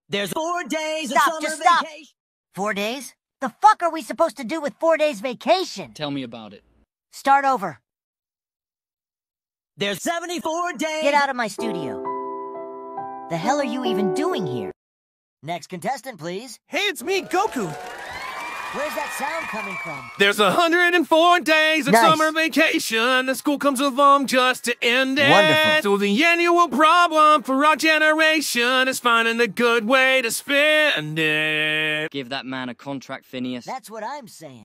There's 4 days of Stop, summer just stop. vacation. 4 days? The fuck are we supposed to do with 4 days vacation? Tell me about it. Start over. There's 74 days. Get out of my studio. The hell are you even doing here? Next contestant, please. Hey, it's me, Goku. Where's that sound coming from? There's 104 days of Nice. summer vacation. The school comes along just to end it. Wonderful. So the annual problem for our generation is finding a good way to spend it. Give that man a contract, Phineas. That's what I'm saying.